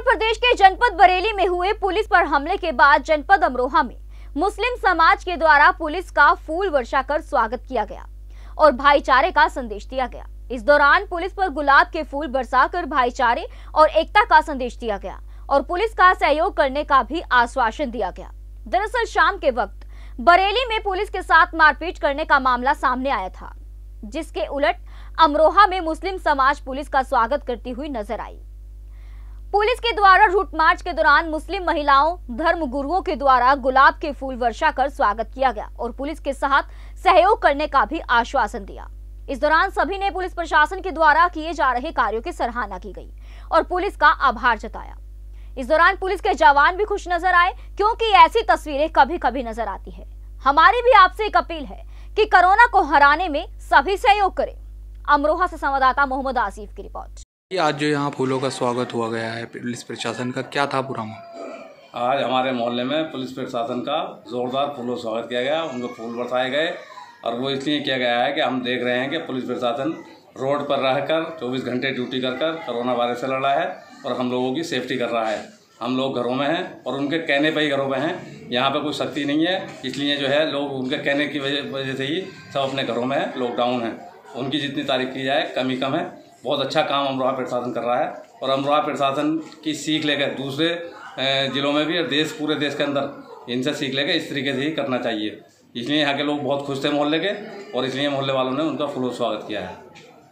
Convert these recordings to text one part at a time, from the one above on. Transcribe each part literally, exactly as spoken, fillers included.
प्रदेश के जनपद बरेली में हुए पुलिस पर हमले के बाद जनपद अमरोहा में मुस्लिम समाज के द्वारा पुलिस का फूल वर्षा कर स्वागत किया गया और भाईचारे का संदेश दिया गया। इस दौरान पुलिस पर गुलाब के फूल बरसाकर भाईचारे और एकता का संदेश दिया गया और पुलिस का सहयोग करने का भी आश्वासन दिया गया। दरअसल शाम के वक्त बरेली में पुलिस के साथ मारपीट करने का मामला सामने आया था, जिसके उलट अमरोहा में मुस्लिम समाज पुलिस का स्वागत करती हुई नजर आई। पुलिस के द्वारा रूट मार्च के दौरान मुस्लिम महिलाओं, धर्म गुरुओं के द्वारा गुलाब के फूल वर्षा कर स्वागत किया गया और पुलिस के साथ सहयोग करने का भी आश्वासन दिया। इस दौरान सभी ने पुलिस प्रशासन के द्वारा किए जा रहे कार्यों की सराहना की गई और पुलिस का आभार जताया। इस दौरान पुलिस के जवान भी खुश नजर आए, क्योंकि ऐसी तस्वीरें कभी कभी नजर आती है। हमारी भी आपसे एक अपील है कि कोरोना को हराने में सभी सहयोग करें। अमरोहा से संवाददाता मोहम्मद आसिफ की रिपोर्ट। आज जो यहाँ फूलों का स्वागत हुआ गया है पुलिस प्रशासन का, क्या था पूरा मामला? आज हमारे मोहल्ले में पुलिस प्रशासन का जोरदार फूलों का स्वागत किया गया। उनको फूल बरसाए गए और वो इसलिए किया गया है कि हम देख रहे हैं कि पुलिस प्रशासन रोड पर रहकर चौबीस घंटे ड्यूटी कर कर कोरोना वायरस से लड़ा है और हम लोगों की सेफ्टी कर रहा है। हम लोग घरों में हैं और उनके कहने पर ही घरों में हैं। यहाँ पर कोई सख्ती नहीं है, इसलिए जो है लोग उनके कहने की वजह वजह से ही सब अपने घरों में हैं, लॉकडाउन है। उनकी जितनी तारीफ की जाए कमी कम है। बहुत अच्छा काम अमरोहा प्रशासन कर रहा है और अमरोहा प्रशासन की सीख लेकर दूसरे ज़िलों में भी और देश पूरे देश के अंदर इनसे सीख लेकर इस तरीके से ही करना चाहिए। इसलिए यहाँ के लोग बहुत खुश थे मोहल्ले के और इसलिए मोहल्ले वालों ने उनका फुल स्वागत किया है।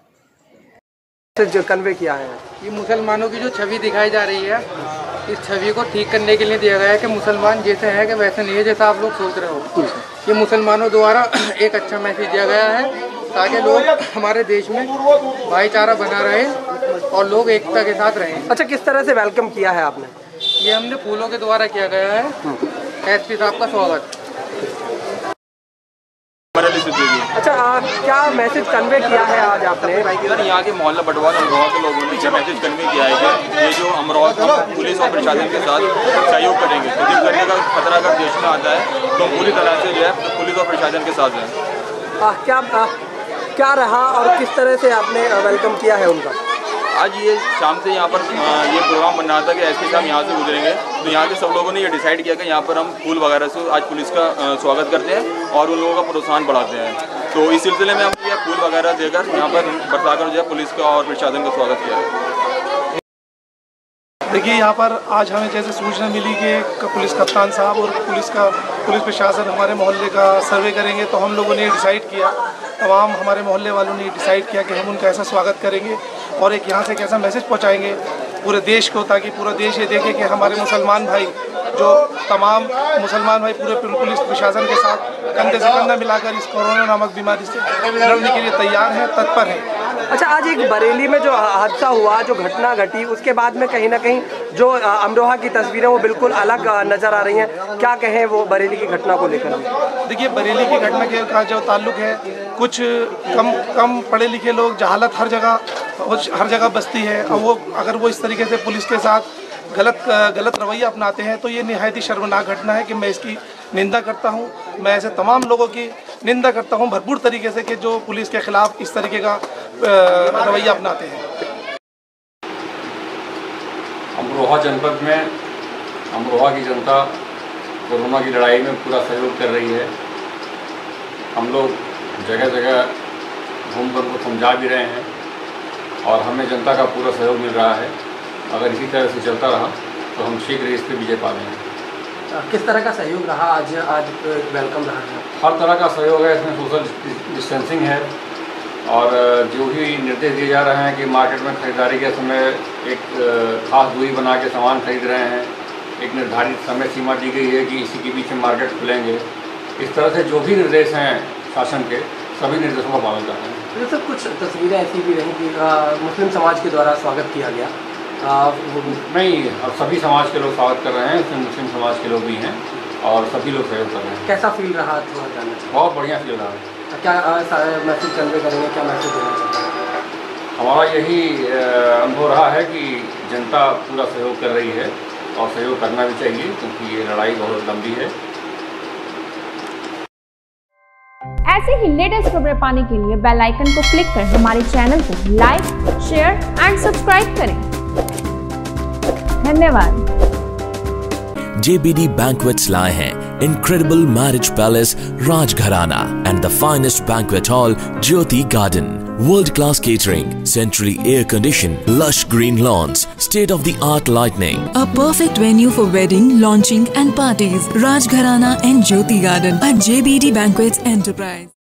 जो कन्वे किया है ये मुसलमानों की जो छवि दिखाई जा रही है, इस छवि को ठीक करने के लिए दिया गया है कि मुसलमान जैसे है कि वैसे नहीं है जैसा आप लोग सोच रहे हो। ये मुसलमानों द्वारा एक अच्छा मैसेज दिया गया है ताकि लोग हमारे देश में भाईचारा बना रहे और लोग एकता के साथ रहें। अच्छा, किस तरह से वेलकम किया है आपने? ये हमने फूलों के द्वारा किया गया है। एसपी साहब का स्वागत। अच्छा, आ, क्या मैसेज कन्वे किया है आज आपने? सर, यहाँ के मोहल्ला बटवाल अमरोहा के लोगों ने क्या मैसेज कन्वे किया है कि ये जो अमरोहा पुलिस और प्रशासन के साथ सहयोग करेंगे, तो करने का खतरा अगर देश में आता है तो पूरी तरह से जो है पुलिस और प्रशासन के साथ है। आ, क्या आ, क्या रहा और किस तरह से आपने वेलकम किया है उनका? आज ये शाम से यहाँ पर ये प्रोग्राम बन रहा था कि एसपी साहब यहाँ से गुजरेंगे, तो यहाँ के सब लोगों ने ये डिसाइड किया कि यहाँ पर हम फूल वगैरह से आज पुलिस का स्वागत करते हैं और उन लोगों का प्रोत्साहन बढ़ाते हैं। तो इस सिलसिले में हम ये फूल वगैरह देकर यहाँ पर बरसाकर जो है पुलिस का और प्रशासन का स्वागत किया है। देखिए, यहाँ पर आज हमें जैसे सूचना मिली कि पुलिस कप्तान साहब और पुलिस का पुलिस प्रशासन हमारे मोहल्ले का सर्वे करेंगे, तो हम लोगों ने डिसाइड किया, तमाम हमारे मोहल्ले वालों ने डिसाइड किया कि हम उनका ऐसा स्वागत करेंगे और एक यहाँ से एक ऐसा मैसेज पहुँचाएंगे पूरे देश को, ताकि पूरा देश ये देखे कि हमारे मुसलमान भाई, जो तमाम मुसलमान भाई पूरे पुलिस प्रशासन के साथ कंधे से कंधा मिलाकर इस कोरोना नामक बीमारी से लड़ने के लिए तैयार हैं, तत्पर हैं। अच्छा, आज एक बरेली में जो हादसा हुआ, जो घटना घटी, उसके बाद में कहीं ना कहीं जो अमरोहा की तस्वीरें वो बिल्कुल अलग नज़र आ रही हैं। क्या कहें वो बरेली की घटना को लेकर? देखिए, बरेली की घटना के का जो ताल्लुक है, कुछ कम कम पढ़े लिखे लोग, जहालत हर जगह हर जगह बसती है और वो अगर वो इस तरीके से पुलिस के साथ गलत गलत रवैया अपनाते हैं तो ये निहायत ही शर्मनाक घटना है कि मैं इसकी निंदा करता हूं। मैं ऐसे तमाम लोगों की निंदा करता हूं भरपूर तरीके से कि जो पुलिस के खिलाफ इस तरीके का रवैया अपनाते हैं। अमरोहा जनपद में अमरोहा की जनता कोरोना की लड़ाई में पूरा सहयोग कर रही है। हम लोग जगह जगह घूमकर उनको समझा भी रहे हैं और हमें जनता का पूरा सहयोग मिल रहा है। अगर इसी तरह से चलता रहा तो हम शीघ्र इस पर विजय पा लेंगे। किस तरह का सहयोग रहा आज? आज वेलकम रहा है? हर तरह का सहयोग है, इसमें सोशल डिस्टेंसिंग है और जो भी निर्देश दिए जा रहे हैं कि मार्केट में खरीदारी के समय एक खास दूरी बना के सामान खरीद रहे हैं, एक निर्धारित समय सीमा दी गई है कि इसी के बीच में मार्केट खुलेंगे। इस तरह से जो भी निर्देश हैं शासन के, सभी निर्देशों का पालन कर रहे हैं। तो सर, कुछ तस्वीरें ऐसी भी रहीं कि मुस्लिम समाज के द्वारा स्वागत किया गया। आ, नहीं, अब सभी समाज के लोग स्वागत कर रहे हैं, इसमें मुस्लिम समाज के लोग भी हैं और सभी लोग सहयोग कर रहे हैं। कैसा फील रहा थोड़ा जानना? बहुत बढ़िया फील रहा है। क्या मैसेज कन्वे करेंगे, क्या मैसेज देना चाहिए? हमारा यही अनुभव रहा है कि जनता पूरा सहयोग कर रही है और सहयोग करना भी चाहिए, क्योंकि ये लड़ाई बहुत लंबी है। ऐसे ही लेटेस्ट खबरें पाने के लिए बेल आइकन को क्लिक कर हमारे चैनल को लाइक, शेयर एंड सब्सक्राइब करें। धन्यवाद। J B D Banquets लाए हैं Incredible Marriage Palace Rajgharana and the finest banquet hall Jyoti Garden. World-class catering, centrally air-conditioned, lush green lawns, state-of-the-art lighting. A perfect venue for wedding, launching and parties. Rajgharana and Jyoti Garden at J B D Banquets Enterprise.